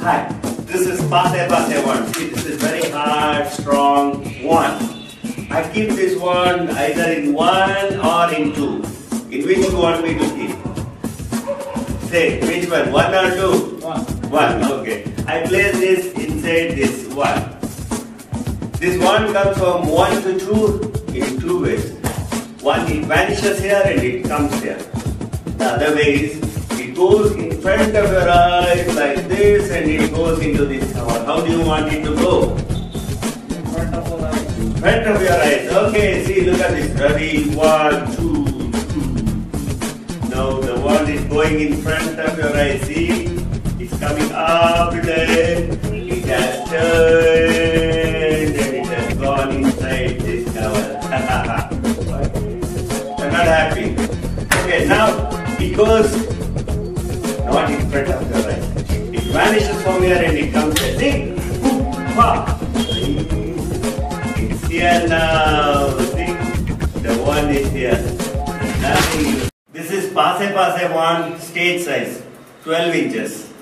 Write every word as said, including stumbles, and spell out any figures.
Hi, this is passe passe one. See, this is very hard, strong one. I keep this one either in one or in two. In which you want me to keep? Say, which one? One or two? One. One, okay. I place this inside this one. This one comes from one to two in two ways. One, it vanishes here and it comes here. The other way is, it goes in front of your eyes like this and it goes into this cover. How do you want it to go? In front of our eyes. In front of your eyes. Okay, see, look at this. Ready? One, two, two. Now the one is going in front of your eyes. See? It's coming up there. It has turned and it has gone inside this cover. I'm not happy. Okay, now it goes not in front of your eyes. It vanishes from here and it comes here. See? It's here now. See? The one is here. Nothing. This is passe passe one, stage size, twelve inches.